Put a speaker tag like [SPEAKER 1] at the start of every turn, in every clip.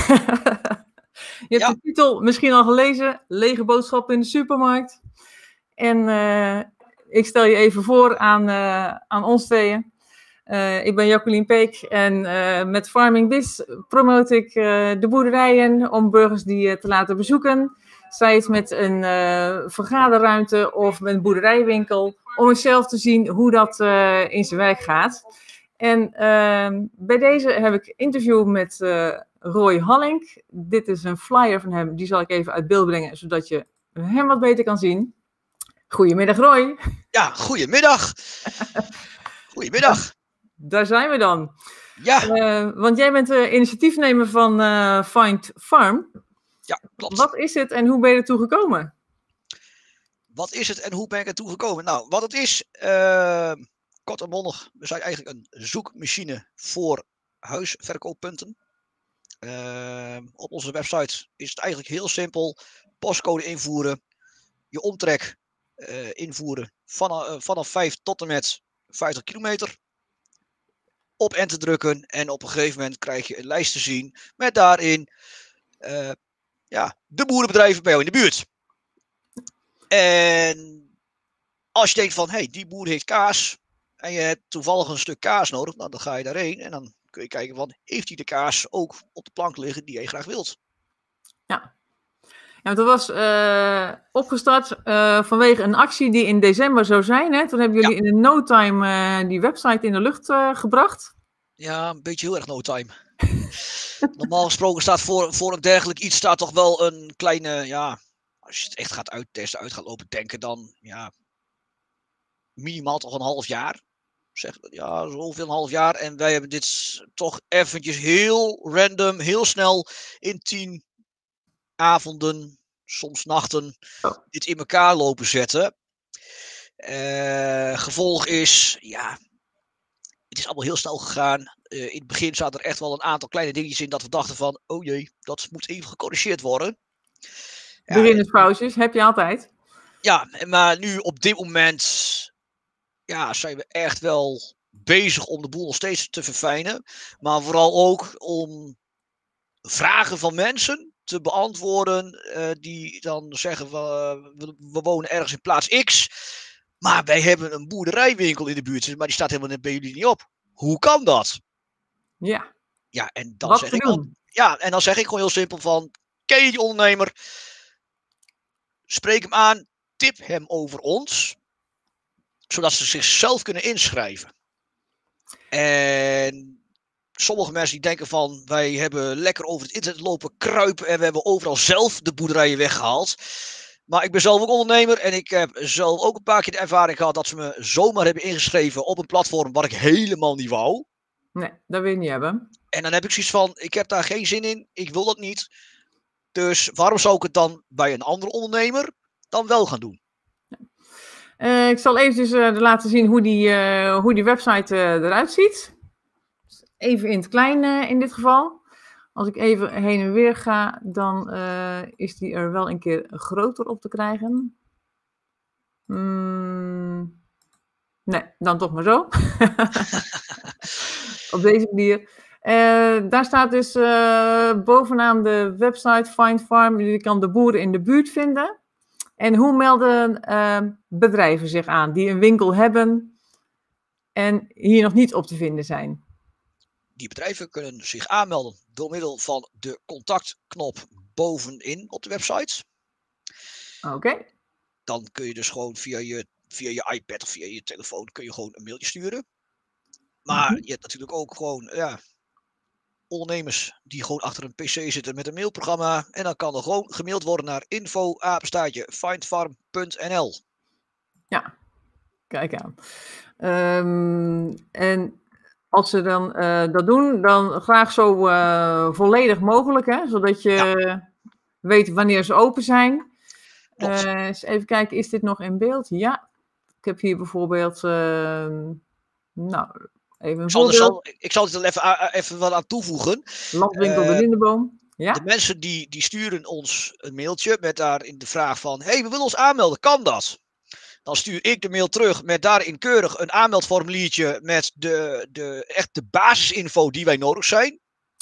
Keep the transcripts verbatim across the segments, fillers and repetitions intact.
[SPEAKER 1] Je hebt
[SPEAKER 2] Ja.
[SPEAKER 1] de titel misschien al gelezen, Lege boodschappen in de supermarkt. En uh, ik stel je even voor aan, uh, aan ons tweeën. Uh, ik ben Jacqueline Peek en uh, met Farming Biz promote ik uh, de boerderijen om burgers die uh, te laten bezoeken. Zij het met een uh, vergaderruimte of met een boerderijwinkel, om eens zelf te zien hoe dat uh, in zijn werk gaat. En uh, bij deze heb ik interview met uh, Roy Hallink. Dit is een flyer van hem, die zal ik even uit beeld brengen, zodat je hem wat beter kan zien. Goedemiddag Roy.
[SPEAKER 2] Ja, goedemiddag. Goedemiddag.
[SPEAKER 1] Daar zijn we dan.
[SPEAKER 2] Ja.
[SPEAKER 1] Uh, want jij bent de initiatiefnemer van uh, Find Farm.
[SPEAKER 2] Ja, klopt.
[SPEAKER 1] Wat is het en hoe ben je ertoe gekomen?
[SPEAKER 2] Wat is het en hoe ben ik ertoe gekomen? Nou, wat het is, uh, kort en bondig, we zijn eigenlijk een zoekmachine voor huisverkooppunten. Uh, op onze website is het eigenlijk heel simpel. Postcode invoeren, je omtrek uh, invoeren vanaf, uh, vanaf vijf tot en met vijftig kilometer. Op enter drukken en op een gegeven moment krijg je een lijst te zien met daarin uh, ja, de boerenbedrijven bij jou in de buurt. En als je denkt van, hé, hey, die boer heeft kaas en je hebt toevallig een stuk kaas nodig, nou, dan ga je daarheen en dan kun je kijken van, heeft hij de kaas ook op de plank liggen die je graag wilt?
[SPEAKER 1] Ja. Ja, dat was uh, opgestart uh, vanwege een actie die in december zou zijn. Hè? Toen hebben jullie ja. in een no time uh, die website in de lucht uh, gebracht.
[SPEAKER 2] Ja, een beetje heel erg no time. Normaal gesproken staat voor, voor een dergelijk iets staat toch wel een kleine, ja, als je het echt gaat uittesten, uit gaat lopen denken, dan ja, minimaal toch een half jaar. Zeg, ja, zo ongeveer een half jaar. En wij hebben dit toch eventjes heel random, heel snel in tien avonden, soms nachten, oh. dit in elkaar lopen zetten. Uh, gevolg is, ja, het is allemaal heel snel gegaan. Uh, in het begin zaten er echt wel een aantal kleine dingetjes in dat we dachten van, oh jee, dat moet even gecorrigeerd worden.
[SPEAKER 1] Beginnersfoutjes ja, heb je altijd.
[SPEAKER 2] Ja, maar nu op dit moment ja, zijn we echt wel bezig om de boel nog steeds te verfijnen. Maar vooral ook om vragen van mensen te beantwoorden uh, die dan zeggen, uh, we, we wonen ergens in plaats X, maar wij hebben een boerderijwinkel in de buurt, maar die staat helemaal bij jullie niet op. Hoe kan dat?
[SPEAKER 1] Ja.
[SPEAKER 2] Ja, en dan
[SPEAKER 1] Wat
[SPEAKER 2] zeg
[SPEAKER 1] te
[SPEAKER 2] ik
[SPEAKER 1] doen?
[SPEAKER 2] al, ja, en dan zeg ik gewoon heel simpel van, ken je die ondernemer? Spreek hem aan, tip hem over ons, zodat ze zichzelf kunnen inschrijven. En sommige mensen die denken van, wij hebben lekker over het internet lopen kruipen en we hebben overal zelf de boerderijen weggehaald. Maar ik ben zelf ook ondernemer en ik heb zelf ook een paar keer de ervaring gehad dat ze me zomaar hebben ingeschreven op een platform wat ik helemaal niet wou.
[SPEAKER 1] Nee, dat wil je niet hebben.
[SPEAKER 2] En dan heb ik zoiets van, ik heb daar geen zin in, ik wil dat niet. Dus waarom zou ik het dan bij een andere ondernemer dan wel gaan doen?
[SPEAKER 1] Uh, ik zal eventjes uh, laten zien hoe die, uh, hoe die website uh, eruit ziet. Even in het klein uh, in dit geval. Als ik even heen en weer ga, dan uh, is die er wel een keer groter op te krijgen. Mm, nee, dan toch maar zo. Op deze manier. Uh, daar staat dus uh, bovenaan de website Find Farm. Je kan de boeren in de buurt vinden. En hoe melden uh, bedrijven zich aan die een winkel hebben en hier nog niet op te vinden zijn?
[SPEAKER 2] Die bedrijven kunnen zich aanmelden door middel van de contactknop bovenin op de website.
[SPEAKER 1] Oké. Okay.
[SPEAKER 2] Dan kun je dus gewoon via je, via je iPad of via je telefoon kun je gewoon een mailtje sturen. Maar mm-hmm. je hebt natuurlijk ook gewoon ja, ondernemers die gewoon achter een pc zitten met een mailprogramma. En dan kan er gewoon gemaild worden naar info apenstaartje findfarm punt n l.
[SPEAKER 1] Ja, kijk aan. Um, en als ze dan uh, dat doen, dan graag zo uh, volledig mogelijk, hè? Zodat je ja. weet wanneer ze open zijn. Uh, eens even kijken, is dit nog in beeld? Ja, ik heb hier bijvoorbeeld, uh, nou, even een
[SPEAKER 2] ik zal,
[SPEAKER 1] voorbeeld.
[SPEAKER 2] Zal, ik zal er even, even wat aan toevoegen.
[SPEAKER 1] Landwinkel uh, de Lindeboom. Ja.
[SPEAKER 2] De mensen die, die sturen ons een mailtje met daarin de vraag van, hé, hey, we willen ons aanmelden, kan dat? Dan stuur ik de mail terug met daarin keurig een aanmeldformuliertje met de, de, echt de basisinfo die wij nodig zijn.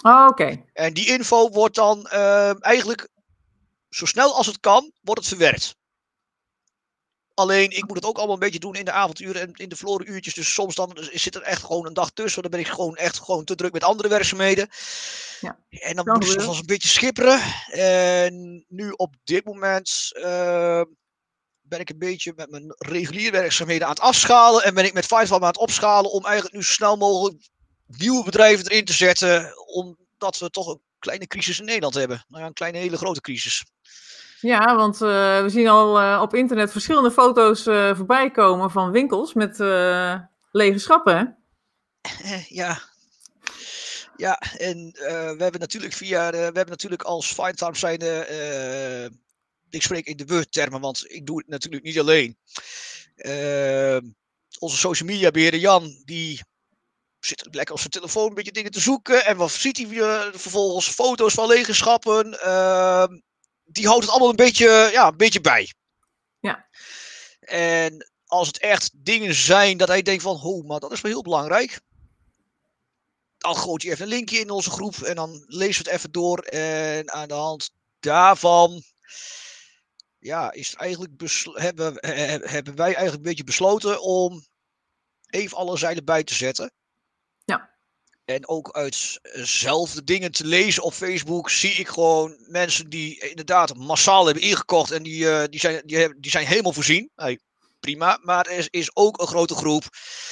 [SPEAKER 1] Oh, oké. Okay.
[SPEAKER 2] En die info wordt dan uh, eigenlijk zo snel als het kan, wordt het verwerkt. Alleen, ik moet het ook allemaal een beetje doen in de avonduren en in de verloren uurtjes. Dus soms dan zit er echt gewoon een dag tussen. Dan ben ik gewoon echt gewoon te druk met andere werkzaamheden.
[SPEAKER 1] Ja,
[SPEAKER 2] en dan moet ik soms wel eens een beetje schipperen. En nu op dit moment uh, ben ik een beetje met mijn reguliere werkzaamheden aan het afschalen. En ben ik met Fivefarm aan het opschalen om eigenlijk nu zo snel mogelijk nieuwe bedrijven erin te zetten. Omdat we toch een kleine crisis in Nederland hebben. Nou ja, een kleine hele grote crisis.
[SPEAKER 1] Ja, want uh, we zien al uh, op internet verschillende foto's uh, voorbij komen van winkels met uh, lege schappen, hè?
[SPEAKER 2] Ja. Ja, en uh, we hebben natuurlijk via, de, we hebben natuurlijk als Fivefarm zijnde, uh, ik spreek in de we-termen, want ik doe het natuurlijk niet alleen. Uh, onze social media beheerder Jan, die zit lekker op zijn telefoon een beetje dingen te zoeken. En wat ziet hij uh, vervolgens? Foto's van lege schappen. Uh, die houdt het allemaal een beetje, ja, een beetje bij.
[SPEAKER 1] Ja.
[SPEAKER 2] En als het echt dingen zijn dat hij denkt van, oh, maar dat is wel heel belangrijk. Dan gooit hij even een linkje in onze groep en dan lezen we het even door. En aan de hand daarvan, ja, is het eigenlijk hebben, hebben wij eigenlijk een beetje besloten om even alle zeilen bij te zetten.
[SPEAKER 1] Ja.
[SPEAKER 2] En ook uit zelf de dingen te lezen op Facebook zie ik gewoon mensen die inderdaad massaal hebben ingekocht. En die, uh, die, zijn, die, hebben, die zijn helemaal voorzien. Hey, prima. Maar er is, is ook een grote groep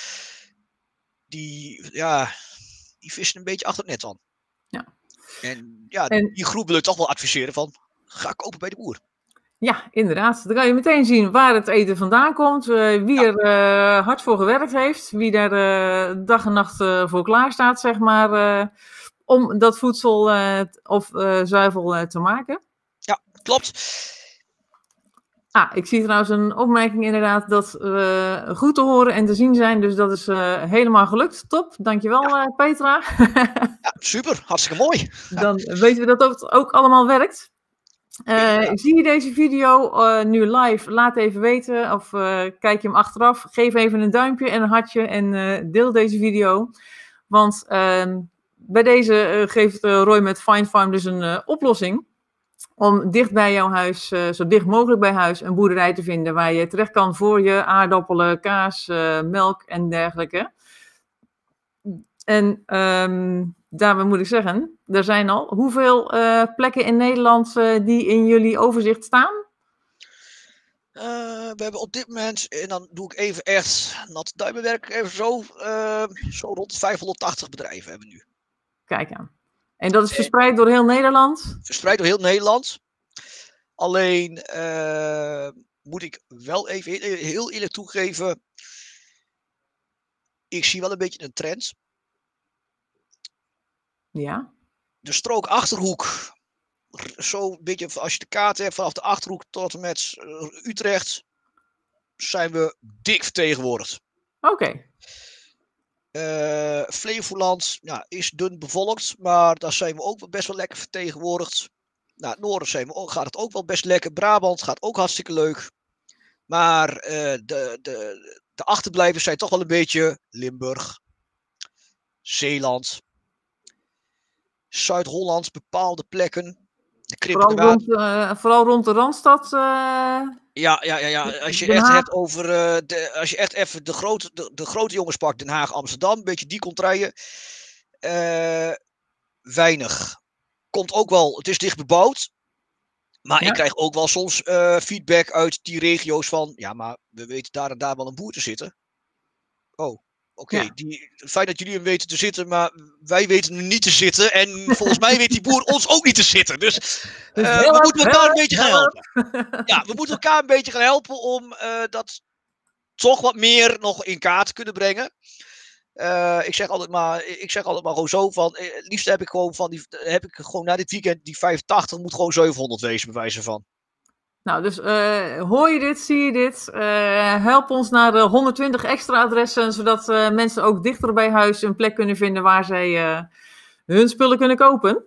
[SPEAKER 2] die, ja, die vissen een beetje achter het net aan.
[SPEAKER 1] Ja.
[SPEAKER 2] En ja,
[SPEAKER 1] en...
[SPEAKER 2] die groep wil ik toch wel adviseren van, ga kopen bij de boer.
[SPEAKER 1] Ja, inderdaad. Dan kan je meteen zien waar het eten vandaan komt, uh, wie ja. er uh, hard voor gewerkt heeft, wie daar uh, dag en nacht uh, voor klaar staat, zeg maar, uh, om dat voedsel uh, of uh, zuivel uh, te maken.
[SPEAKER 2] Ja, klopt.
[SPEAKER 1] Ah, ik zie trouwens een opmerking inderdaad dat uh, goed te horen en te zien zijn, dus dat is uh, helemaal gelukt. Top, dankjewel ja. uh, Petra.
[SPEAKER 2] Ja, super, hartstikke mooi.
[SPEAKER 1] Dan weten we dat het ook allemaal werkt. Uh, ja. Zie je deze video uh, nu live? Laat even weten of uh, kijk je hem achteraf. Geef even een duimpje en een hartje en uh, deel deze video. Want uh, bij deze uh, geeft uh, Roy met Fivefarm dus een uh, oplossing om dicht bij jouw huis, uh, zo dicht mogelijk bij huis, een boerderij te vinden waar je terecht kan voor je aardappelen, kaas, uh, melk en dergelijke. En um, daarbij moet ik zeggen, er zijn al hoeveel uh, plekken in Nederland uh, die in jullie overzicht staan?
[SPEAKER 2] Uh, we hebben op dit moment, en dan doe ik even echt nat duimenwerk, even zo, uh, zo rond vijfhonderdtachtig bedrijven hebben we nu.
[SPEAKER 1] Kijk aan. En dat is verspreid door heel Nederland?
[SPEAKER 2] Verspreid door heel Nederland. Alleen uh, moet ik wel even heel, heel eerlijk toegeven, ik zie wel een beetje een trend.
[SPEAKER 1] Ja.
[SPEAKER 2] De strook Achterhoek, zo een beetje als je de kaart hebt vanaf de Achterhoek tot en met Utrecht, zijn we dik vertegenwoordigd.
[SPEAKER 1] Oké. Okay.
[SPEAKER 2] Uh, Flevoland ja, is dun bevolkt, maar daar zijn we ook best wel lekker vertegenwoordigd. Nou, het noorden zijn we ook, gaat het ook wel best lekker. Brabant gaat ook hartstikke leuk. Maar uh, de, de, de achterblijvers zijn toch wel een beetje Limburg, Zeeland, Zuid-Holland, bepaalde plekken. De
[SPEAKER 1] vooral, rond, uh, vooral rond de Randstad. Uh,
[SPEAKER 2] ja, ja, ja, ja. Als je echt hebt over. Uh, de, als je echt even de grote, de, de grote jongens pakt, Den Haag, Amsterdam, een beetje die contraien. Uh, weinig. Komt ook wel, het is dicht bebouwd. Maar ja. Ik krijg ook wel soms uh, feedback uit die regio's van. Ja, maar we weten daar en daar wel een boer te zitten. Oh. Oké, okay, ja. Fijn dat jullie hem weten te zitten, maar wij weten hem niet te zitten. En volgens mij weet die boer ons ook niet te zitten. Dus uh, help, we moeten elkaar help, een beetje gaan helpen. Ja, we moeten elkaar een beetje gaan helpen om uh, dat toch wat meer nog in kaart te kunnen brengen. Uh, ik zeg altijd maar, ik zeg altijd maar gewoon zo van, uh, het liefst heb ik gewoon van die, heb ik gewoon na dit weekend die vijfentachtig moet gewoon zevenhonderd wezen, bij wijze van.
[SPEAKER 1] Nou, dus uh, hoor je dit, zie je dit, uh, help ons naar de honderdtwintig extra adressen, zodat uh, mensen ook dichter bij huis een plek kunnen vinden waar zij uh, hun spullen kunnen kopen.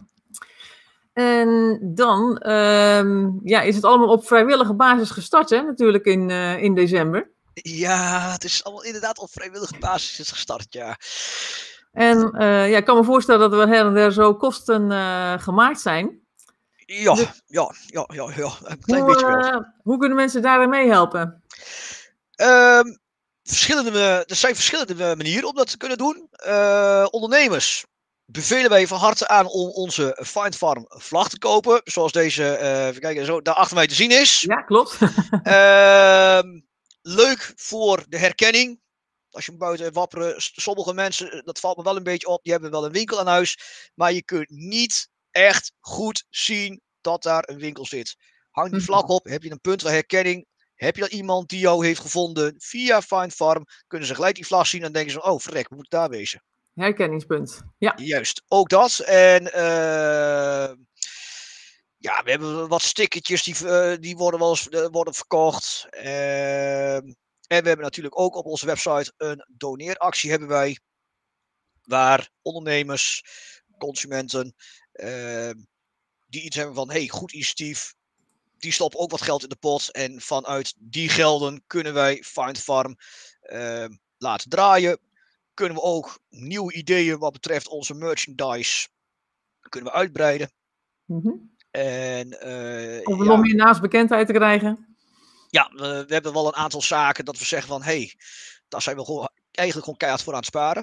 [SPEAKER 1] En dan um, ja, is het allemaal op vrijwillige basis gestart, hè, natuurlijk in, uh, in december.
[SPEAKER 2] Ja, het is allemaal inderdaad op vrijwillige basis gestart, ja.
[SPEAKER 1] En uh, ja, ik kan me voorstellen dat er her en der zo kosten uh, gemaakt zijn.
[SPEAKER 2] Ja, dus, ja, ja, ja, ja, een klein
[SPEAKER 1] hoe,
[SPEAKER 2] beetje wel.
[SPEAKER 1] Uh, hoe kunnen mensen daarin meehelpen?
[SPEAKER 2] Um, verschillende, er zijn verschillende manieren om dat te kunnen doen. Uh, ondernemers bevelen wij van harte aan om onze Find Farm vlag te kopen. Zoals deze, uh, even kijken, zo daar achter mij te zien is.
[SPEAKER 1] Ja, klopt.
[SPEAKER 2] uh, leuk voor de herkenning. Als je buiten wapperen, sommige mensen, dat valt me wel een beetje op, die hebben wel een winkel aan huis. Maar je kunt niet echt goed zien dat daar een winkel zit. Hang die vlag op, heb je een punt van herkenning. Heb je dan iemand die jou heeft gevonden via Find Farm, kunnen ze gelijk die vlag zien en denken ze, oh verrek, hoe moet ik daar wezen?
[SPEAKER 1] Herkenningspunt, ja.
[SPEAKER 2] Juist, ook dat. En uh, ja, we hebben wat stickertjes die, uh, die worden wel eens uh, worden verkocht. Uh, en we hebben natuurlijk ook op onze website een doneeractie hebben wij. Waar ondernemers, consumenten, uh, die iets hebben van, hey, goed initiatief. Die stoppen ook wat geld in de pot. En vanuit die gelden kunnen wij Find Farm uh, laten draaien. Kunnen we ook nieuwe ideeën wat betreft onze merchandise kunnen we uitbreiden.
[SPEAKER 1] Mm-hmm.
[SPEAKER 2] En, uh,
[SPEAKER 1] Om er
[SPEAKER 2] ja,
[SPEAKER 1] nog meer naamsbekendheid te krijgen.
[SPEAKER 2] Ja, we, we hebben wel een aantal zaken dat we zeggen van, hé, hey, daar zijn we gewoon, eigenlijk gewoon keihard voor aan het sparen.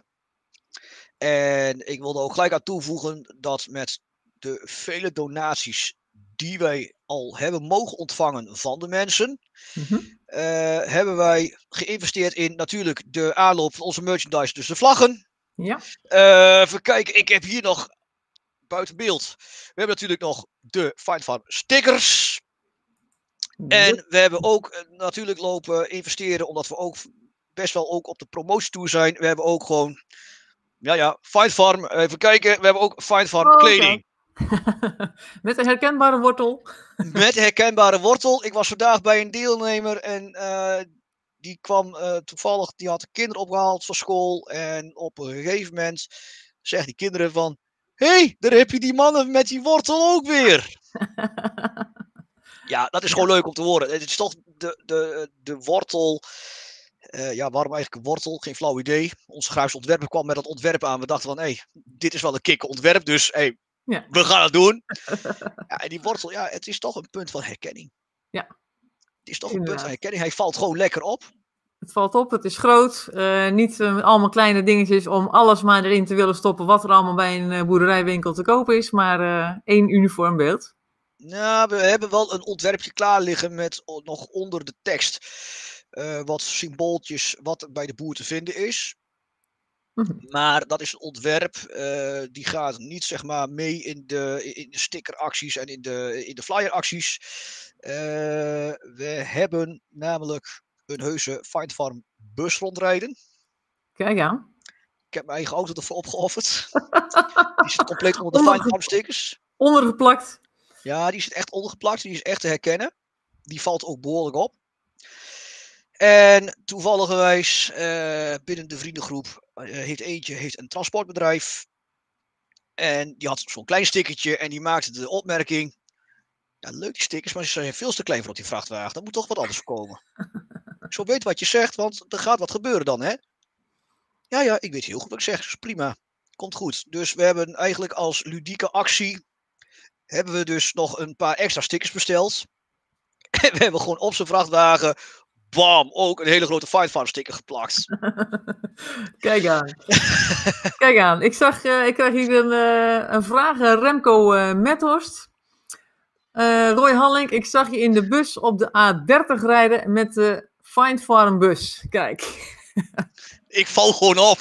[SPEAKER 2] En ik wilde ook gelijk aan toevoegen dat met de vele donaties die wij al hebben mogen ontvangen van de mensen, mm-hmm. uh, hebben wij geïnvesteerd in natuurlijk de aanloop van onze merchandise, dus de vlaggen.
[SPEAKER 1] Ja.
[SPEAKER 2] Uh, even kijken, ik heb hier nog buiten beeld. We hebben natuurlijk nog de Find Farm stickers. En we hebben ook uh, natuurlijk lopen investeren, omdat we ook best wel ook op de promotietour zijn. We hebben ook gewoon, ja ja, Find Farm, even kijken, we hebben ook Find Farm oh, kleding.
[SPEAKER 1] Okay. Met een herkenbare wortel.
[SPEAKER 2] Met een herkenbare wortel. Ik was vandaag bij een deelnemer en uh, die kwam uh, toevallig, die had de kinderen opgehaald van school. En op een gegeven moment zeggen die kinderen van, hé, hey, daar heb je die mannen met die wortel ook weer. Ja, dat is gewoon ja. leuk om te horen. Het is toch de, de, de wortel. Uh, ja, waarom eigenlijk een wortel? Geen flauw idee. Onze graafse ontwerper kwam met dat ontwerp aan. We dachten van, hé, hey, dit is wel een kikke ontwerp. Dus hé, hey, ja. we gaan het doen. Ja, en die wortel, ja, het is toch een punt van herkenning.
[SPEAKER 1] Ja.
[SPEAKER 2] Het is toch een punt van herkenning. Hij valt gewoon lekker op.
[SPEAKER 1] Het valt op, het is groot. Uh, niet uh, allemaal kleine dingetjes om alles maar erin te willen stoppen wat er allemaal bij een uh, boerderijwinkel te koop is. Maar uh, één uniform beeld.
[SPEAKER 2] Nou, we hebben wel een ontwerpje klaar liggen met nog onder de tekst uh, wat symbooltjes wat bij de boer te vinden is. Mm-hmm. Maar dat is een ontwerp, uh, die gaat niet zeg maar mee in de, in de stickeracties en in de, in de flyeracties. Uh, we hebben namelijk een heuse Find Farm bus rondrijden.
[SPEAKER 1] Kijk aan.
[SPEAKER 2] Ik heb mijn eigen auto ervoor opgeofferd. Die zit compleet onder de Find Farm stickers.
[SPEAKER 1] Ondergeplakt.
[SPEAKER 2] Ja, die zit echt ondergeplakt. Die is echt te herkennen. Die valt ook behoorlijk op. En toevalligerwijs uh, binnen de vriendengroep uh, heeft eentje heeft een transportbedrijf. En die had zo'n klein stickertje en die maakte de opmerking. Ja, leuk die stickers, maar ze zijn veel te klein voor op die vrachtwagen. Daar moet toch wat anders voor komen. Ik zo weet wat je zegt, want er gaat wat gebeuren dan, hè? Ja, ja, ik weet heel goed wat ik zeg. Dus prima. Komt goed. Dus we hebben eigenlijk als ludieke actie hebben we dus nog een paar extra stickers besteld. En we hebben gewoon op zijn vrachtwagen, bam, ook een hele grote Find Farm sticker geplakt.
[SPEAKER 1] Kijk aan. Kijk aan. Ik zag, uh, ik krijg hier een, uh, een vraag. Uh, Remco uh, Methorst. Uh, Roy Hallink, ik zag je in de bus op de A dertig rijden met de Find Farm bus. Kijk.
[SPEAKER 2] Ik val gewoon op.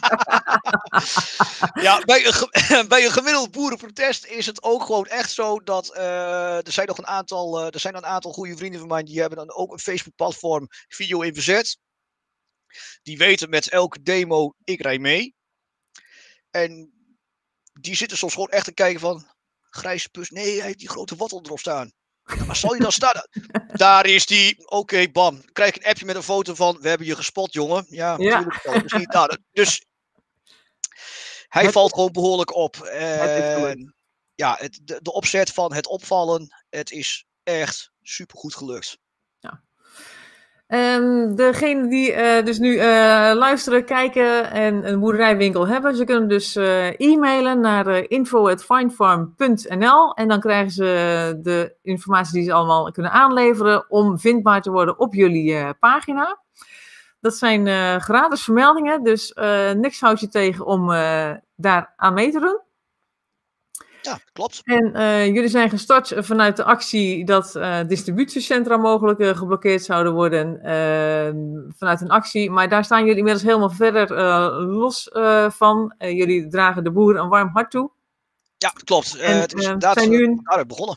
[SPEAKER 2] Ja, bij een, bij een gemiddeld boerenprotest is het ook gewoon echt zo dat uh, er zijn nog een aantal, uh, er zijn een aantal goede vrienden van mij die hebben dan ook een Facebook-platform video in verzet. Die weten met elke demo, ik rij mee. En die zitten soms gewoon echt te kijken van, grijze pus, nee, hij heeft die grote wortel erop staan. Ja, maar zal je dan staan? Daar is die. Oké, okay, bam. Krijg ik een appje met een foto van. We hebben je gespot, jongen. Ja, ja. natuurlijk wel. Misschien, nou, dus hij het valt gewoon behoorlijk op. En, ja, het, de, de opzet van het opvallen. Het is echt supergoed gelukt.
[SPEAKER 1] Ja. Um, degene die uh, dus nu uh, luisteren, kijken en een boerderijwinkel hebben, ze kunnen dus uh, e-mailen naar uh, info at findfarm punt n l en dan krijgen ze de informatie die ze allemaal kunnen aanleveren om vindbaar te worden op jullie uh, pagina. Dat zijn uh, gratis vermeldingen, dus uh, niks houdt je tegen om uh, daar aan mee te doen.
[SPEAKER 2] Ja, klopt.
[SPEAKER 1] En uh, jullie zijn gestart vanuit de actie dat uh, distributiecentra mogelijk uh, geblokkeerd zouden worden. Uh, vanuit een actie, maar daar staan jullie inmiddels helemaal verder uh, los uh, van. Uh, jullie dragen de boer een warm hart toe.
[SPEAKER 2] Ja, klopt. Uh,
[SPEAKER 1] en,
[SPEAKER 2] het is
[SPEAKER 1] uh,
[SPEAKER 2] inderdaad
[SPEAKER 1] nu een...
[SPEAKER 2] daaruit begonnen.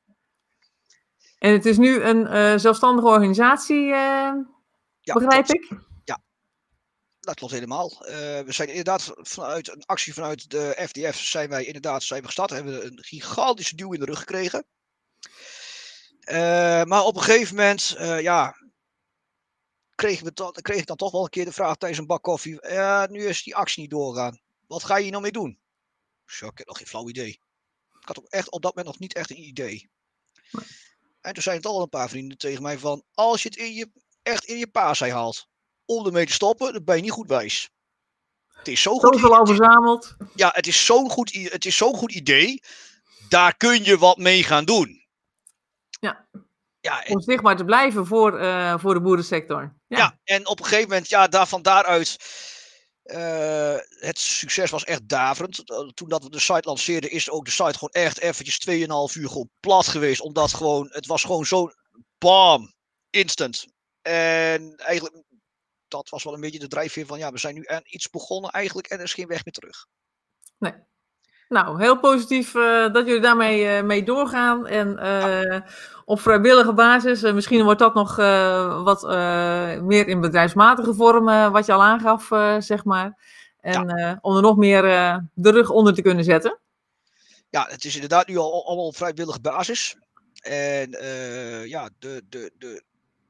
[SPEAKER 1] En het is nu een uh, zelfstandige organisatie, uh, ja, begrijp klopt. ik?
[SPEAKER 2] Ja, dat klopt helemaal. Uh, we zijn inderdaad vanuit een actie vanuit de F D F zijn wij inderdaad zijn we gestart. Hebben we een gigantische duw in de rug gekregen. Uh, maar op een gegeven moment, uh, ja, kregen we to- kreeg ik dan toch wel een keer de vraag tijdens een bak koffie. Ja, uh, nu is die actie niet doorgaan. Wat ga je hier nou mee doen? Dus ja, ik heb nog geen flauw idee. Ik had ook echt op dat moment nog niet echt een idee. En toen zeiden toch al een paar vrienden tegen mij van, als je het in je, echt in je paasei haalt, om ermee te stoppen, dan ben je niet goed wijs. Het is zo goed.
[SPEAKER 1] Zoveel al verzameld.
[SPEAKER 2] Ja, het is zo'n goed, het is zo'n goed idee. Daar kun je wat mee gaan doen.
[SPEAKER 1] Ja.
[SPEAKER 2] Ja, en,
[SPEAKER 1] om zichtbaar te blijven voor, uh, voor de boerensector. Ja.
[SPEAKER 2] ja, en op een gegeven moment, ja, daar, van daaruit, uh, het succes was echt daverend. Toen dat we de site lanceerden, is ook de site gewoon echt eventjes twee en een half uur gewoon plat geweest. Omdat gewoon, het was gewoon zo, bam, instant. En eigenlijk, dat was wel een beetje de drijfveer van, ja, we zijn nu aan iets begonnen eigenlijk en er is geen weg meer terug.
[SPEAKER 1] Nee. Nou, heel positief uh, dat jullie daarmee uh, mee doorgaan. En uh, ja. op vrijwillige basis, uh, misschien wordt dat nog uh, wat uh, meer in bedrijfsmatige vorm, uh, wat je al aangaf, uh, zeg maar. En ja. uh, om er nog meer uh, de rug onder te kunnen zetten.
[SPEAKER 2] Ja, het is inderdaad nu al allemaal op vrijwillige basis. En uh, ja, de, de, de,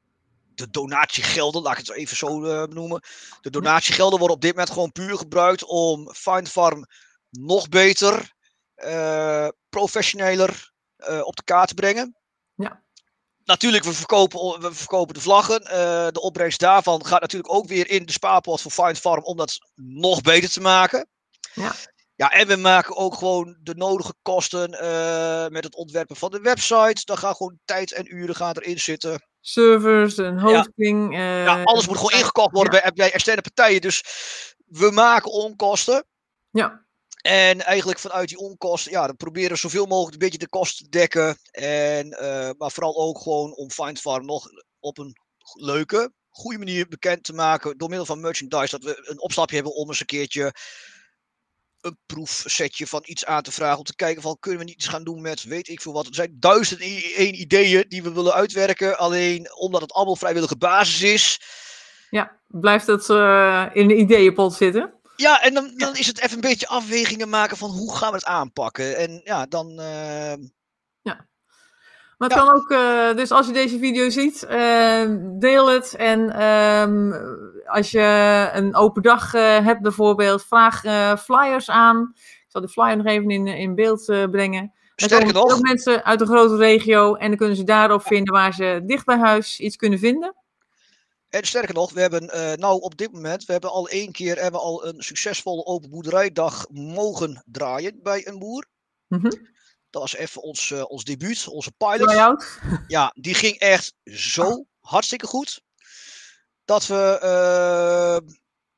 [SPEAKER 2] de donatiegelden, laat ik het even zo uh, benoemen. De donatiegelden worden op dit moment gewoon puur gebruikt om Findfarm nog beter, uh, professioneler uh, op de kaart te brengen.
[SPEAKER 1] Ja.
[SPEAKER 2] Natuurlijk, we verkopen, we verkopen de vlaggen. Uh, de opbrengst daarvan gaat natuurlijk ook weer in de spaarpot voor Findfarm om dat nog beter te maken.
[SPEAKER 1] Ja.
[SPEAKER 2] Ja, en we maken ook gewoon de nodige kosten uh, met het ontwerpen van de website. Daar gaan gewoon tijd en uren gaan erin zitten.
[SPEAKER 1] Servers en hosting.
[SPEAKER 2] Ja,
[SPEAKER 1] uh,
[SPEAKER 2] ja alles moet gewoon ingekocht worden ja. bij, bij externe partijen. Dus we maken onkosten.
[SPEAKER 1] Ja.
[SPEAKER 2] En eigenlijk vanuit die onkosten, ja, dan proberen we zoveel mogelijk een beetje de kosten te dekken. En, uh, maar vooral ook gewoon om Findfarm nog op een leuke, goede manier bekend te maken. Door middel van merchandise. Dat we een opstapje hebben om eens een keertje een proefsetje van iets aan te vragen. Om te kijken van, kunnen we niet iets gaan doen met weet ik veel wat. Er zijn duizend één ideeën die we willen uitwerken. Alleen omdat het allemaal vrijwillige basis is.
[SPEAKER 1] Ja, blijft het uh, in de ideeënpot zitten.
[SPEAKER 2] Ja, en dan, dan is het even een beetje afwegingen maken van hoe gaan we het aanpakken. En ja, dan... Uh...
[SPEAKER 1] Ja. Maar het ja. kan ook, uh, dus als je deze video ziet, uh, deel het. En um, als je een open dag uh, hebt bijvoorbeeld, vraag uh, flyers aan. Ik zal de flyer nog even in, in beeld uh, brengen. Dan
[SPEAKER 2] Sterker
[SPEAKER 1] komen
[SPEAKER 2] nog.
[SPEAKER 1] ook mensen uit de grote regio en dan kunnen ze daarop vinden waar ze dicht bij huis iets kunnen vinden.
[SPEAKER 2] En sterker nog, we hebben uh, nou op dit moment, we hebben al één keer hebben we al een succesvolle open boerderijdag mogen draaien bij een boer.
[SPEAKER 1] Mm-hmm.
[SPEAKER 2] Dat was even ons, uh, ons debuut, onze pilot. Ja, die ging echt zo hartstikke goed. Dat we uh,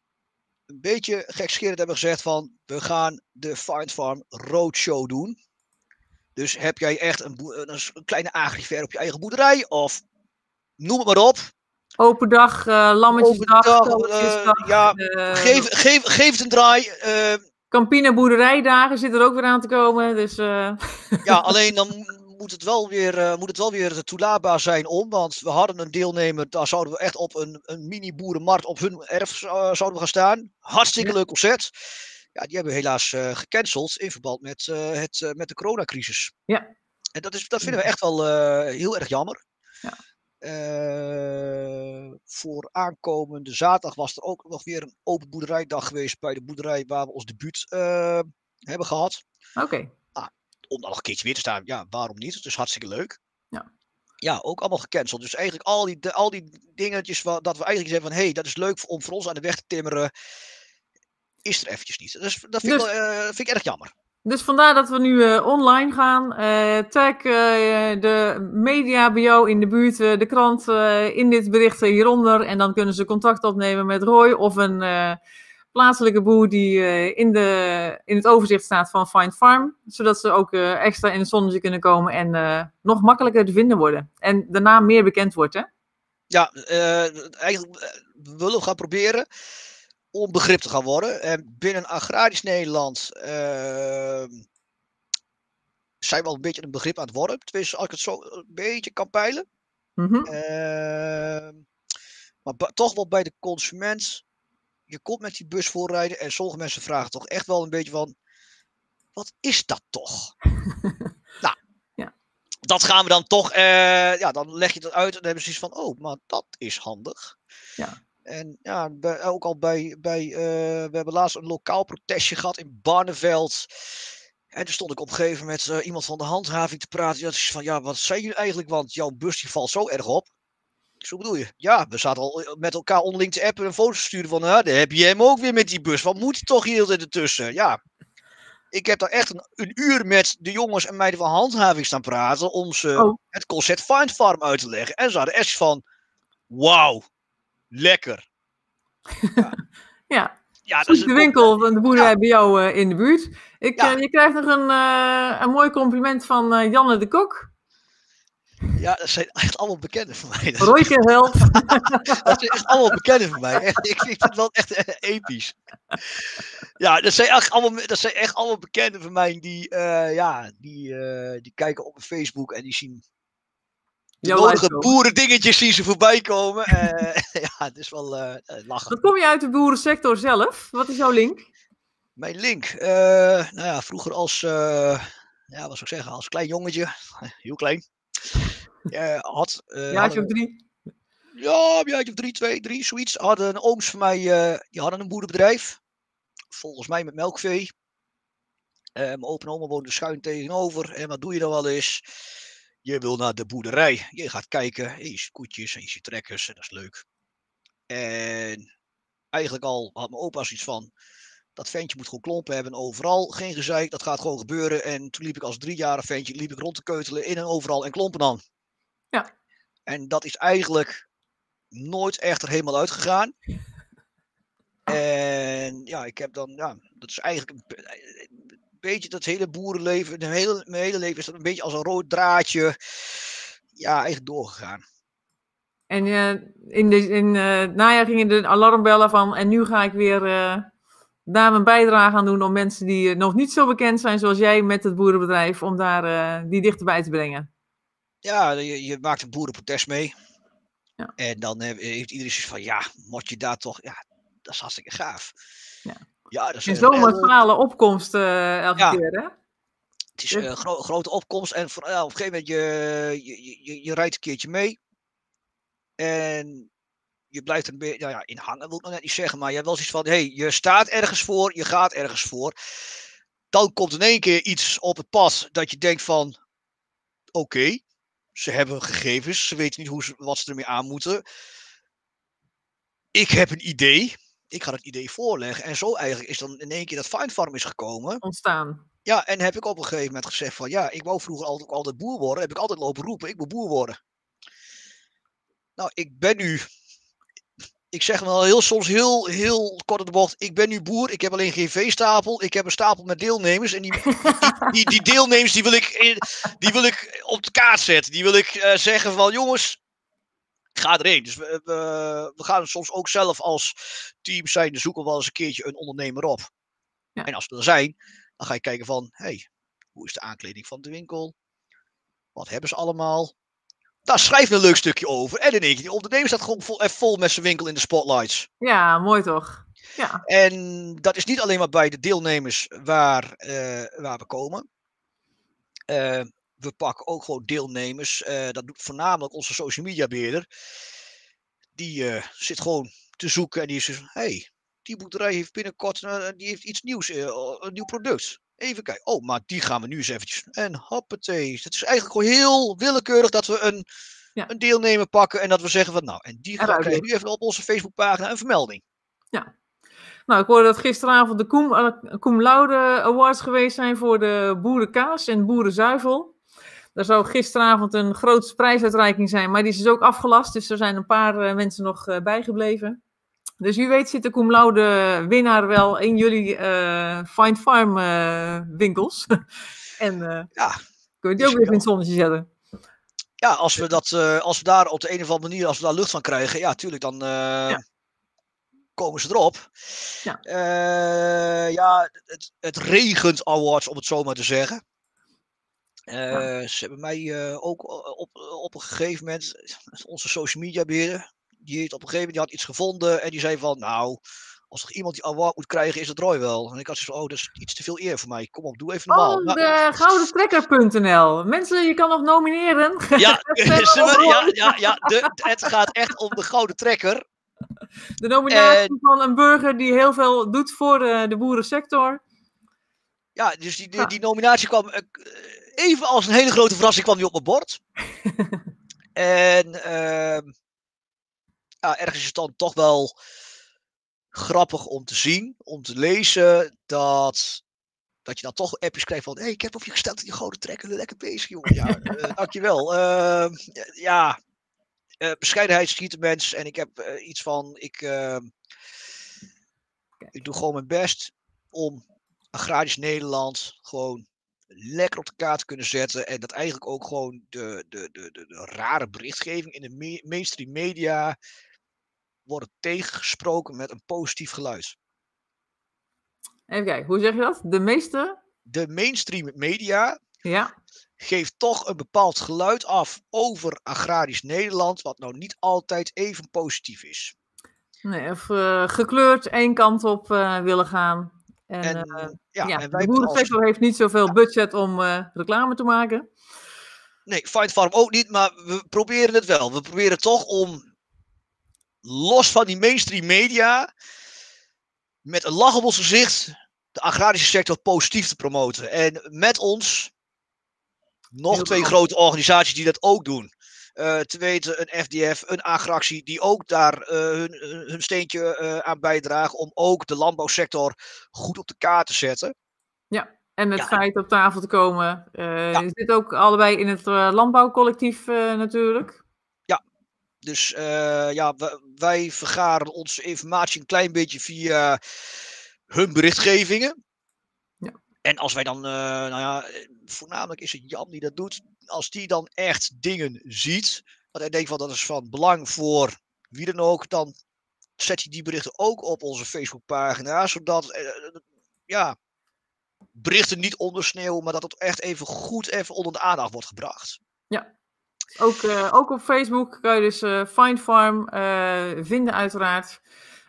[SPEAKER 2] een beetje gekscherend hebben gezegd van, we gaan de Findfarm Roadshow doen. Dus heb jij echt een, een kleine agrifair op je eigen boerderij, of noem het maar op.
[SPEAKER 1] Open dag, uh, lammetjesdag.
[SPEAKER 2] Open dag, uh, ja, uh, geef, geef, geef het een draai. Uh,
[SPEAKER 1] Campina boerderijdagen zit er ook weer aan te komen. Dus, uh...
[SPEAKER 2] ja, alleen dan moet het wel weer, uh, moet het wel weer toelaatbaar zijn om. Want we hadden een deelnemer, daar zouden we echt op een, een mini-boerenmarkt op hun erf uh, zouden we gaan staan. Hartstikke ja. leuk concert. Ja, die hebben we helaas uh, gecanceld in verband met, uh, het, uh, met de coronacrisis.
[SPEAKER 1] Ja.
[SPEAKER 2] En dat, is, dat vinden we echt wel uh, heel erg jammer.
[SPEAKER 1] Ja.
[SPEAKER 2] Uh, voor aankomende zaterdag was er ook nog weer een open boerderijdag geweest bij de boerderij waar we ons debuut uh, hebben gehad.
[SPEAKER 1] Oké. Okay.
[SPEAKER 2] Ah, om dan nog een keertje weer te staan, ja, waarom niet? Het is hartstikke leuk.
[SPEAKER 1] Ja.
[SPEAKER 2] ja, ook allemaal gecanceld. Dus eigenlijk al die, de, al die dingetjes wat, dat we eigenlijk zeggen van, hé, hey, dat is leuk om voor ons aan de weg te timmeren, is er eventjes niet. Dus dat vind,
[SPEAKER 1] Dus,
[SPEAKER 2] ik, wel, uh, vind ik erg jammer.
[SPEAKER 1] dus vandaar dat we nu uh, online gaan. Uh, tag uh, de media bij jou in de buurt, uh, de krant uh, in dit bericht hieronder. En dan kunnen ze contact opnemen met Roy of een uh, plaatselijke boer die uh, in, de, in het overzicht staat van Find Farm. Zodat ze ook uh, extra in het zonnetje kunnen komen en uh, nog makkelijker te vinden worden. En de naam meer bekend wordt, hè?
[SPEAKER 2] Ja, uh, eigenlijk uh, willen we gaan proberen om begrip te gaan worden. En binnen agrarisch Nederland uh, zijn we al een beetje een begrip aan het worden. Tenminste, als ik het zo een beetje kan peilen.
[SPEAKER 1] Mm-hmm.
[SPEAKER 2] Uh, maar toch wel bij de consument. Je komt met die bus voorrijden en sommige mensen vragen toch echt wel een beetje van, wat is dat toch? Nou,
[SPEAKER 1] ja.
[SPEAKER 2] Dat gaan we dan toch, uh, ja, dan leg je dat uit en dan hebben ze zoiets van, oh, maar dat is handig.
[SPEAKER 1] Ja.
[SPEAKER 2] En ja, bij, ook al bij, bij uh, we hebben laatst een lokaal protestje gehad in Barneveld. En toen stond ik op een gegeven moment uh, iemand van de handhaving te praten. Dat is van, ja, wat zijn jullie eigenlijk? Want jouw bus die valt zo erg op. Zo bedoel je? Ja, we zaten al met elkaar onderling te appen en foto's te sturen van, ah, daar heb je hem ook weer met die bus. Wat moet hij toch hier altijd ertussen? Ja, ik heb daar echt een, een uur met de jongens en meiden van handhaving staan praten om ze
[SPEAKER 1] oh.
[SPEAKER 2] het concept Find Farm uit te leggen. En ze hadden echt van, wauw, lekker.
[SPEAKER 1] Ja. ja.
[SPEAKER 2] Ja, dat is
[SPEAKER 1] de winkel van de boerderij
[SPEAKER 2] ja.
[SPEAKER 1] bij jou uh, in de buurt. Ik,
[SPEAKER 2] ja.
[SPEAKER 1] uh, je krijgt nog een, uh, een mooi compliment van uh, Janne de Kok.
[SPEAKER 2] Ja, dat zijn echt allemaal bekenden van mij.
[SPEAKER 1] Royke Held.
[SPEAKER 2] Dat zijn echt allemaal bekenden van mij. Echt, ik vind het wel echt uh, episch. Ja, dat zijn, echt allemaal, dat zijn echt allemaal bekenden van mij die, uh, ja, die, uh, die kijken op mijn Facebook en die zien de
[SPEAKER 1] Jouw
[SPEAKER 2] nodige boerendingetjes zien ze voorbij komen. Uh, ja, het is wel uh, lachen.
[SPEAKER 1] Wat kom je uit de boerensector zelf? Wat is jouw link?
[SPEAKER 2] Mijn link? Uh, nou ja, vroeger als, uh, ja, wat zou ik zeggen, als klein jongetje, heel klein, uh, had... Uh,
[SPEAKER 1] jaartje of drie?
[SPEAKER 2] Ja, jaartje of drie, twee, drie, zoiets. Hadden een ooms van mij, uh, die hadden een boerenbedrijf. Volgens mij met melkvee. Uh, mijn opa en oma woonden schuin tegenover. En wat doe je dan wel eens? Je wil naar de boerderij. Je gaat kijken. Je ziet koetjes en je ziet trekkers. En dat is leuk. En eigenlijk al had mijn opa zoiets van, dat ventje moet gewoon klompen hebben overal. Geen gezeik, dat gaat gewoon gebeuren. En toen liep ik als driejarig ventje liep ik rond te keutelen in en overal en klompen dan.
[SPEAKER 1] Ja.
[SPEAKER 2] En dat is eigenlijk nooit echt er helemaal uitgegaan. En ja, ik heb dan, ja, dat is eigenlijk een, een beetje dat hele boerenleven, mijn hele, mijn hele leven is dat een beetje als een rood draadje, ja, eigenlijk doorgegaan.
[SPEAKER 1] En uh, in, de, in uh, het najaar gingen de alarmbellen van, en nu ga ik weer uh, daar mijn bijdrage aan doen om mensen die uh, nog niet zo bekend zijn zoals jij met het boerenbedrijf, om daar uh, die dichterbij te brengen.
[SPEAKER 2] Ja, je, je maakt een boerenprotest mee.
[SPEAKER 1] Ja.
[SPEAKER 2] En dan heeft iedereen zoiets van, ja, moet je daar toch, ja, dat is hartstikke gaaf.
[SPEAKER 1] Ja,
[SPEAKER 2] ja dat is
[SPEAKER 1] en zo'n massale opkomst uh, elke ja. keer, hè?
[SPEAKER 2] Het is een uh, gro grote opkomst en van, uh, op een gegeven moment, je, je, je, je rijdt een keertje mee. En je blijft er een beetje, nou ja, in hangen wil ik nog net niet zeggen, maar je hebt wel zoiets van, hé, hey, je staat ergens voor, je gaat ergens voor. Dan komt in één keer iets op het pad dat je denkt van, oké, okay, ze hebben gegevens, ze weten niet hoe ze, wat ze ermee aan moeten. Ik heb een idee, ik ga het idee voorleggen. En zo eigenlijk is dan in één keer dat Find Farm is gekomen.
[SPEAKER 1] Ontstaan.
[SPEAKER 2] Ja, en heb ik op een gegeven moment gezegd van, ja, ik wou vroeger altijd, altijd boer worden. Heb ik altijd lopen roepen, ik wil boer worden. Nou, ik ben nu, ik zeg wel heel soms heel, heel kort op de bocht, ik ben nu boer, ik heb alleen geen veestapel, ik heb een stapel met deelnemers en die, die, die, die deelnemers die wil, ik, die wil ik op de kaart zetten. Die wil ik uh, zeggen van, jongens, ga erheen. Dus we, we, we gaan soms ook zelf als team zijn, zoeken we wel eens een keertje een ondernemer op. Ja. En als we er zijn, dan ga je kijken van, hey, hoe is de aankleding van de winkel? Wat hebben ze allemaal? Daar schrijf je een leuk stukje over. En in één keer, die ondernemer staat gewoon vol, vol met zijn winkel in de spotlights.
[SPEAKER 1] Ja, mooi toch? Ja.
[SPEAKER 2] En dat is niet alleen maar bij de deelnemers waar, uh, waar we komen. Uh, we pakken ook gewoon deelnemers. Uh, dat doet voornamelijk onze social media beheerder. Die uh, zit gewoon te zoeken en die zegt, hé, hey, die boerderij heeft binnenkort uh, die heeft iets nieuws, uh, een nieuw product. Even kijken. Oh, maar die gaan we nu eens eventjes. En hoppatee. Het is eigenlijk gewoon heel willekeurig dat we een,
[SPEAKER 1] Ja.
[SPEAKER 2] een deelnemer pakken. En dat we zeggen van nou, en die gaan,
[SPEAKER 1] Eruit
[SPEAKER 2] krijgen nu even op onze Facebookpagina een vermelding.
[SPEAKER 1] Ja. Nou, ik hoorde dat gisteravond de Cum, Cum Laude Awards geweest zijn voor de boerenkaas en boerenzuivel. Er zou gisteravond een grote prijsuitreiking zijn, maar die is dus ook afgelast. Dus er zijn een paar uh, mensen nog uh, bijgebleven. Dus wie weet zit de Cum Laude winnaar wel in jullie uh, Find Farm uh, winkels. en uh,
[SPEAKER 2] ja,
[SPEAKER 1] kun je die ook weer in het zonnetje zetten.
[SPEAKER 2] Ja, als we, dat, uh, als we daar op de een of andere manier, als we daar lucht van krijgen, ja, tuurlijk, dan uh, ja. komen ze erop.
[SPEAKER 1] Ja,
[SPEAKER 2] uh, ja het, het regent awards, om het zo maar te zeggen. Uh, ja. Ze hebben mij uh, ook op, op een gegeven moment, onze social media beheerder, die heeft op een gegeven moment die had iets gevonden en die zei van, nou, als er iemand die award moet krijgen, is het Roy wel. En ik had zo van, oh, dat is iets te veel eer voor mij. Kom op, doe even normaal.
[SPEAKER 1] Oh, de goudentrekker punt n l. Mensen, je kan nog nomineren.
[SPEAKER 2] Ja, ja, ja, ja de, het gaat echt om de gouden trekker.
[SPEAKER 1] De nominatie en, van een burger die heel veel doet voor de, de boerensector.
[SPEAKER 2] Ja, dus die, die, die nominatie kwam uh, even als een hele grote verrassing kwam die op mijn bord. en uh, ja, ergens is het dan toch wel grappig om te zien, om te lezen, dat, dat je dan toch appjes krijgt van, hé, hey, ik heb op je gesteld dat je gouden trekker, lekker bezig, jongen. Ja, uh, dankjewel. Uh, ja, uh, bescheidenheid schiet de mens en ik heb uh, iets van, ik, uh, ik doe gewoon mijn best om agrarisch Nederland gewoon lekker op de kaart te kunnen zetten en dat eigenlijk ook gewoon de, de, de, de, de rare berichtgeving in de me- mainstream media worden tegengesproken met een positief geluid.
[SPEAKER 1] Even kijken, hoe zeg je dat? De meeste?
[SPEAKER 2] De mainstream media
[SPEAKER 1] ja.
[SPEAKER 2] geeft toch een bepaald geluid af over agrarisch Nederland, wat nou niet altijd even positief is.
[SPEAKER 1] Nee, of uh, gekleurd één kant op uh, willen gaan. En, en, uh, ja, ja, en wij de boerensector als... heeft niet zoveel ja. budget om uh, reclame te maken.
[SPEAKER 2] Nee, Find Farm ook niet, maar we proberen het wel. We proberen toch om, los van die mainstream media, met een lach op ons gezicht, de agrarische sector positief te promoten. En met ons nog Heel twee goed. grote organisaties die dat ook doen. Uh, te weten een F D F, een Agractie, die ook daar uh, hun, hun steentje uh, aan bijdragen om ook de landbouwsector goed op de kaart te zetten.
[SPEAKER 1] Ja, en met ja. feit op tafel te komen. Uh, ja. Je zit ook allebei in het uh, landbouwcollectief uh, natuurlijk.
[SPEAKER 2] Ja, dus uh, ja, wij, wij vergaren onze informatie een klein beetje via hun berichtgevingen. Ja. En als wij dan, uh, nou ja, voornamelijk is het Jan die dat doet. Als die dan echt dingen ziet, dat hij denkt van dat is van belang voor wie dan ook, dan zet hij die berichten ook op onze Facebookpagina, zodat uh, ja, berichten niet ondersneeuwen, maar dat het echt even goed even onder de aandacht wordt gebracht.
[SPEAKER 1] Ja, ook, uh, ook op Facebook kan je dus uh, Find Farm uh, vinden uiteraard.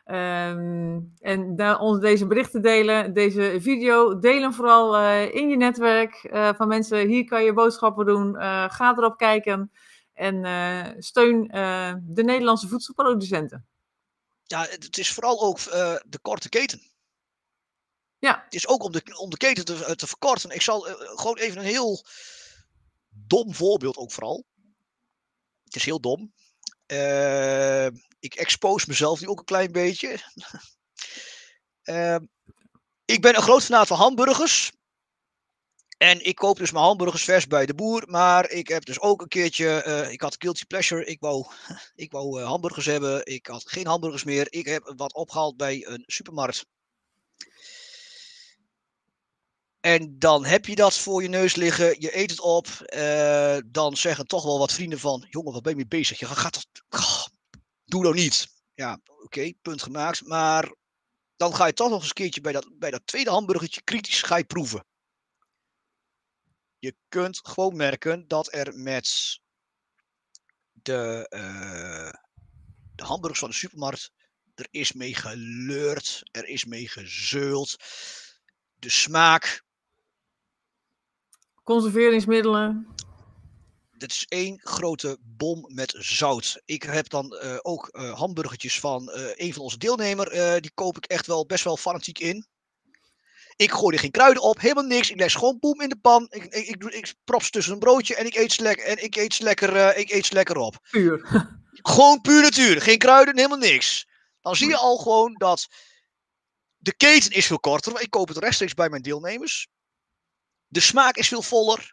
[SPEAKER 1] Um, en daar ons deze berichten delen, deze video, delen vooral uh, in je netwerk uh, van mensen. Hier kan je boodschappen doen, uh, ga erop kijken en uh, steun uh, de Nederlandse voedselproducenten.
[SPEAKER 2] Ja, het is vooral ook uh, de korte keten.
[SPEAKER 1] Ja.
[SPEAKER 2] Het is ook om de, om de keten te, te verkorten. Ik zal uh, gewoon even een heel dom voorbeeld ook vooral. Het is heel dom. Uh, ik expose mezelf nu ook een klein beetje. uh, ik ben een groot fanaat van hamburgers. En ik koop dus mijn hamburgers vers bij de boer. Maar ik heb dus ook een keertje, uh, ik had guilty pleasure. Ik wou, ik wou uh, hamburgers hebben. Ik had geen hamburgers meer. Ik heb wat opgehaald bij een supermarkt. En dan heb je dat voor je neus liggen. Je eet het op. Uh, dan zeggen toch wel wat vrienden van, jongen, wat ben je mee bezig? Je gaat dat, oh, doe nou niet. Ja, oké, okay, punt gemaakt. Maar dan ga je toch nog eens een keertje bij dat, bij dat tweede hamburgertje kritisch ga je proeven. Je kunt gewoon merken dat er met de, uh, de hamburgers van de supermarkt, er is mee geleurd, er is mee gezeuld. De smaak.
[SPEAKER 1] Conserveringsmiddelen.
[SPEAKER 2] Het is één grote bom met zout. Ik heb dan uh, ook uh, hamburgertjes van uh, een van onze deelnemers. Uh, die koop ik echt wel best wel fanatiek in. Ik gooi er geen kruiden op, helemaal niks. Ik leg ze gewoon boem in de pan. Ik, ik, ik, ik prop ze tussen een broodje en ik eet ze lekker, en ik eet ze lekker, uh, ik eet ze lekker op.
[SPEAKER 1] Puur.
[SPEAKER 2] Gewoon puur natuur. Geen kruiden, helemaal niks. Dan zie je al gewoon dat de keten is veel korter. Ik koop het rechtstreeks bij mijn deelnemers. De smaak is veel voller.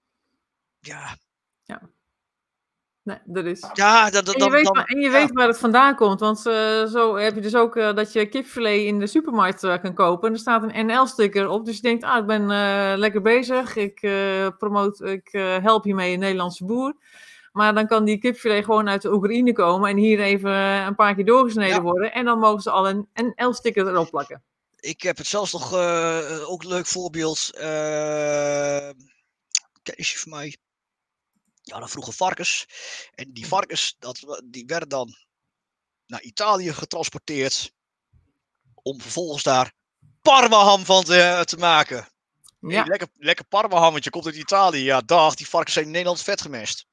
[SPEAKER 2] Ja.
[SPEAKER 1] Ja. Nee, dat is.
[SPEAKER 2] Ja, dat, dat,
[SPEAKER 1] en je,
[SPEAKER 2] dan,
[SPEAKER 1] weet,
[SPEAKER 2] dan,
[SPEAKER 1] waar, en je
[SPEAKER 2] ja.
[SPEAKER 1] weet waar het vandaan komt. Want uh, zo heb je dus ook uh, dat je kipfilet in de supermarkt uh, kan kopen. En er staat een N L-sticker op. Dus je denkt, ah, ik ben uh, lekker bezig. Ik uh, promote, ik uh, help hiermee een Nederlandse boer. Maar dan kan die kipfilet gewoon uit de Oekraïne komen. En hier even een paar keer doorgesneden ja. worden. En dan mogen ze al een N L-sticker erop plakken.
[SPEAKER 2] Ik heb het zelfs nog, uh, ook een leuk voorbeeld. Uh, kennisje van mij. Ja, dan vroeger varkens. En die varkens, dat, die werden dan naar Italië getransporteerd. Om vervolgens daar parmaham van te, te maken. Ja. Hey, lekker, lekker parmahammetje, komt uit Italië. Ja, dag, die varkens zijn in Nederland vet gemest.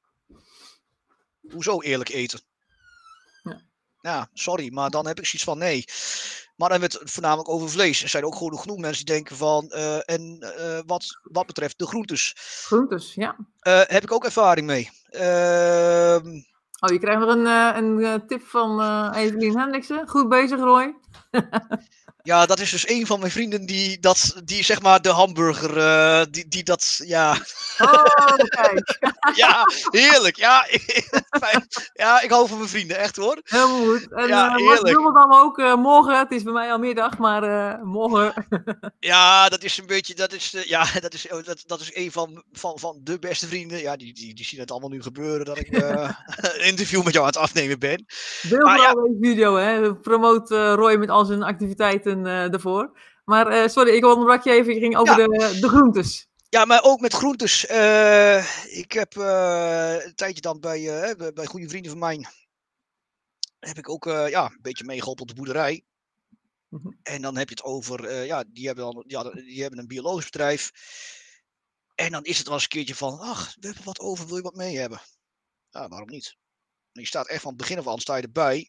[SPEAKER 2] Hoezo eerlijk eten? Ja. ja, sorry, maar dan heb ik zoiets van nee. Maar dan hebben we het voornamelijk over vlees. Er zijn ook gewoon genoeg mensen die denken van... Uh, en uh, wat, wat betreft de groentes.
[SPEAKER 1] Groentes, ja.
[SPEAKER 2] Uh, heb ik ook ervaring mee. Uh,
[SPEAKER 1] oh, je krijgt nog een, uh, een tip van uh, Evelien Hendriksen. Goed bezig, Roy.
[SPEAKER 2] Ja, dat is dus een van mijn vrienden die dat, die zeg maar de hamburger, uh, die, die dat, ja.
[SPEAKER 1] Oh, kijk.
[SPEAKER 2] Ja, heerlijk. Ja, ja, ik hou van mijn vrienden, echt hoor.
[SPEAKER 1] Helemaal goed. En
[SPEAKER 2] ja,
[SPEAKER 1] uh, wat doen we dan ook uh, morgen? Het is bij mij al middag, maar uh, morgen.
[SPEAKER 2] Ja, dat is een beetje, dat is, uh, ja, dat is, dat, dat is een van, van, van de beste vrienden. Ja, die, die, die zien het allemaal nu gebeuren dat ik uh, een interview met jou aan het afnemen ben.
[SPEAKER 1] Deel vooral deze video, hè. Promoot uh, Roy met al zijn activiteiten uh, ervoor. Maar uh, sorry, ik onderbrak je even. Ik ging over ja. de, de groentes.
[SPEAKER 2] Ja, maar ook met groentes. Uh, ik heb uh, een tijdje dan bij, uh, bij goede vrienden van mij. Heb ik ook uh, ja, een beetje meegeholpen op de boerderij. Mm-hmm. En dan heb je het over, uh, ja, die hebben, dan, ja, die hebben een biologisch bedrijf. En dan is het wel eens een keertje van, ach, we hebben wat over, wil je wat mee hebben? Ja, waarom niet? En je staat echt van het begin af aan, sta je erbij.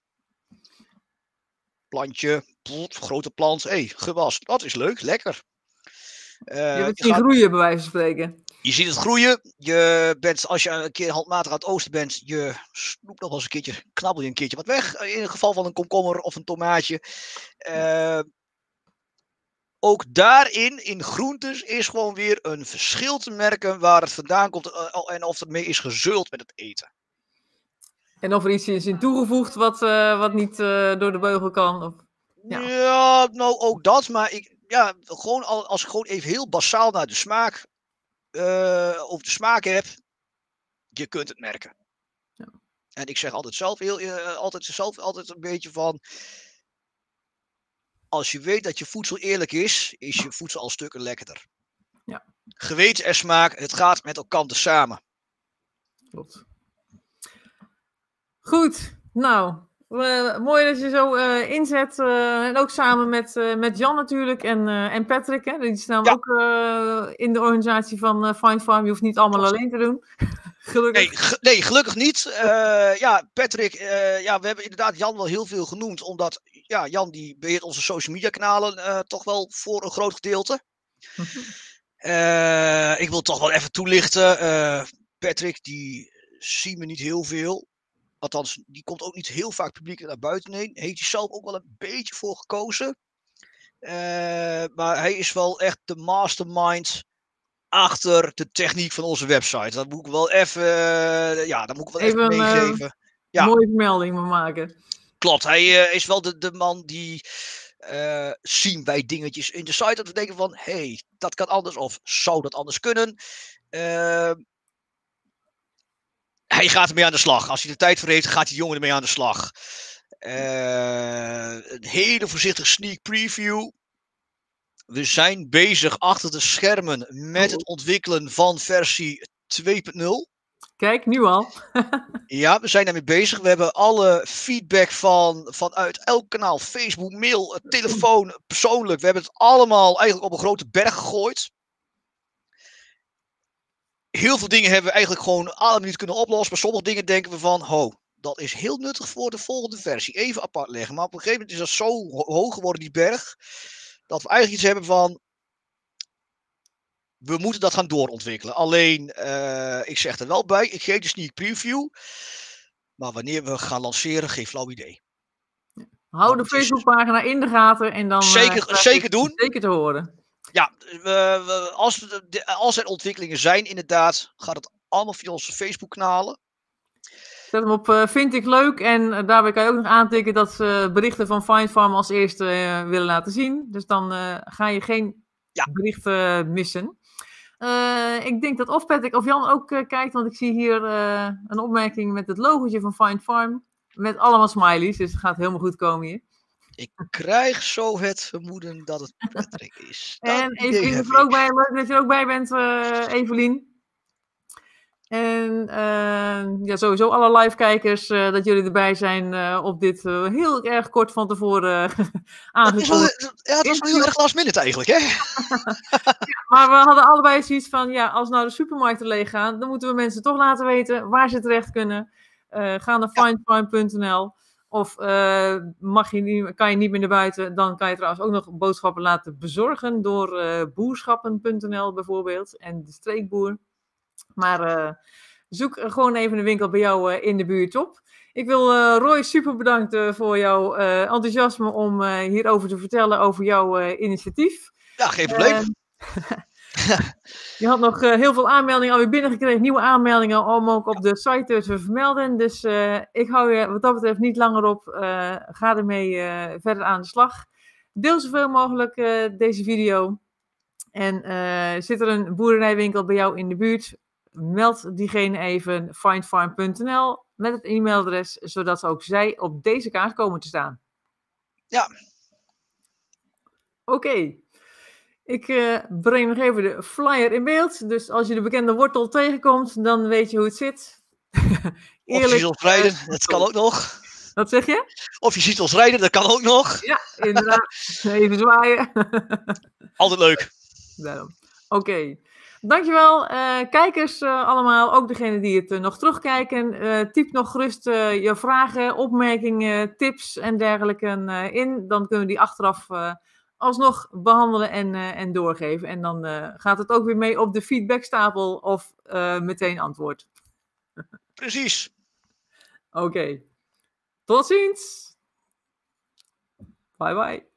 [SPEAKER 2] Plantje, plof, grote plant, hé, hey, gewas, dat is leuk, lekker.
[SPEAKER 1] Uh, je hebt het zien gaat... groeien, bij wijze van spreken.
[SPEAKER 2] Je ziet het groeien. Je bent, als je een keer handmatig aan het oosten bent, je snoept nog wel eens een keertje, knabbel je een keertje wat weg. In het geval van een komkommer of een tomaatje. Uh, ook daarin, in groentes, is gewoon weer een verschil te merken waar het vandaan komt uh, en of het mee is gezult met het eten.
[SPEAKER 1] En of er iets is in toegevoegd wat, uh, wat niet uh, door de beugel kan. Of,
[SPEAKER 2] ja. ja, nou ook dat, maar ik, ja, gewoon als ik gewoon even heel basaal naar de smaak, uh, over de smaak heb, je kunt het merken. Ja. En ik zeg altijd zelf, heel, uh, altijd zelf altijd een beetje van, als je weet dat je voedsel eerlijk is, is je voedsel al stukken lekkerder.
[SPEAKER 1] Ja.
[SPEAKER 2] Geweten en smaak, het gaat met elkaar samen.
[SPEAKER 1] Klopt. Goed, nou, uh, mooi dat je zo uh, inzet. Uh, en ook samen met, uh, met Jan natuurlijk en, uh, en Patrick. Hè? Die staan ja. ook uh, in de organisatie van uh, Find Farm. Je hoeft niet allemaal alleen te doen. Gelukkig.
[SPEAKER 2] Nee, g- nee, gelukkig niet. Uh, ja, Patrick, uh, ja, we hebben inderdaad Jan wel heel veel genoemd. Omdat ja, Jan die beheert onze social media kanalen uh, toch wel voor een groot gedeelte. uh, ik wil toch wel even toelichten. Uh, Patrick, die zien we niet heel veel. Althans, die komt ook niet heel vaak publiek naar buiten heen. Heeft hij zelf ook wel een beetje voor gekozen. Uh, maar hij is wel echt de mastermind achter de techniek van onze website. Dat moet ik wel even, uh, ja, dat moet ik wel even, even meegeven. Uh, ja.
[SPEAKER 1] Mooie vermelding maar maken.
[SPEAKER 2] Klopt, hij uh, is wel de, de man die uh, zien wij dingetjes in de site dat we denken van, hé, hey, dat kan anders of zou dat anders kunnen. Uh, Hij gaat ermee aan de slag. Als hij er tijd voor heeft, gaat die jongen ermee aan de slag. Uh, een hele voorzichtige sneak preview. We zijn bezig achter de schermen met het ontwikkelen van versie twee punt nul.
[SPEAKER 1] Kijk, nu al.
[SPEAKER 2] Ja, we zijn daarmee bezig. We hebben alle feedback van, vanuit elk kanaal, Facebook, mail, telefoon, persoonlijk. We hebben het allemaal eigenlijk op een grote berg gegooid. Heel veel dingen hebben we eigenlijk gewoon alle minuten kunnen oplossen. Maar sommige dingen denken we van, ho, dat is heel nuttig voor de volgende versie. Even apart leggen. Maar op een gegeven moment is dat zo ho- hoog geworden, die berg, dat we eigenlijk iets hebben van, we moeten dat gaan doorontwikkelen. Alleen, uh, ik zeg er wel bij, ik geef de sneak preview. Maar wanneer we gaan lanceren, geen flauw idee.
[SPEAKER 1] Hou de Facebookpagina in de gaten en dan
[SPEAKER 2] zeker, uh, zeker doen.
[SPEAKER 1] Zeker te horen.
[SPEAKER 2] Ja, we, we, als, we, de, als er ontwikkelingen zijn, inderdaad, gaat het allemaal via onze Facebook-kanalen.
[SPEAKER 1] Zet hem op uh, vind ik leuk en uh, daarbij kan je ook nog aantikken dat ze berichten van Findfarm als eerste uh, willen laten zien. Dus dan uh, ga je geen ja. berichten missen. Uh, ik denk dat of Patrick of Jan ook uh, kijkt, want ik zie hier uh, een opmerking met het logootje van Findfarm. Met allemaal smileys, dus het gaat helemaal goed komen hier.
[SPEAKER 2] Ik krijg zo het vermoeden dat het Patrick is. Dat
[SPEAKER 1] en Evelien is er ook bij. Leuk dat je er ook bij bent, uh, Evelien. En uh, ja, sowieso alle live-kijkers, uh, dat jullie erbij zijn uh, op dit uh, heel erg kort van tevoren uh, aangekondigd.
[SPEAKER 2] Ja, het was wel heel erg last minute eigenlijk, hè?
[SPEAKER 1] Ja, maar we hadden allebei zoiets van, ja, als nou de supermarkten leeg gaan, dan moeten we mensen toch laten weten waar ze terecht kunnen. Uh, ga naar ja. findfarm punt n l of uh, mag je niet, kan je niet meer naar buiten, dan kan je trouwens ook nog boodschappen laten bezorgen door uh, boerschappen punt n l bijvoorbeeld en de streekboer. Maar uh, zoek gewoon even een winkel bij jou uh, in de buurt op. Ik wil uh, Roy super bedanken voor jouw uh, enthousiasme om uh, hierover te vertellen over jouw uh, initiatief.
[SPEAKER 2] Ja, geen probleem.
[SPEAKER 1] Uh, je had nog uh, heel veel aanmeldingen alweer binnengekregen, nieuwe aanmeldingen om ook op de site te vermelden. Dus uh, ik hou je wat dat betreft niet langer op. Uh, ga ermee uh, verder aan de slag. Deel zoveel mogelijk uh, deze video. En uh, zit er een boerderijwinkel bij jou in de buurt? Meld diegene even findfarm punt n l met het e-mailadres, zodat ook zij op deze kaart komen te staan.
[SPEAKER 2] Ja.
[SPEAKER 1] Oké. Okay. Ik uh, breng nog even de flyer in beeld. Dus als je de bekende wortel tegenkomt, dan weet je hoe het zit.
[SPEAKER 2] Eerlijk, of je ziet ons rijden, uh, dat kan ook nog.
[SPEAKER 1] Wat zeg je?
[SPEAKER 2] Of je ziet ons rijden, dat kan ook nog.
[SPEAKER 1] Ja, inderdaad. Even zwaaien.
[SPEAKER 2] Altijd leuk.
[SPEAKER 1] Daarom. Oké. Okay. Dankjewel, uh, kijkers uh, allemaal, ook degenen die het uh, nog terugkijken. Uh, typ nog gerust uh, je vragen, opmerkingen, tips en dergelijke uh, in. Dan kunnen we die achteraf uh, alsnog behandelen en, uh, en doorgeven. En dan uh, gaat het ook weer mee op de feedbackstapel of uh, meteen antwoord.
[SPEAKER 2] Precies.
[SPEAKER 1] Oké. Okay. Tot ziens. Bye bye.